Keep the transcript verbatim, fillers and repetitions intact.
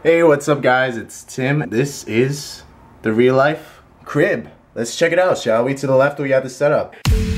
Hey, what's up guys? It's Tim. This is the real life crib. Let's check it out, shall we? To the left we got the setup.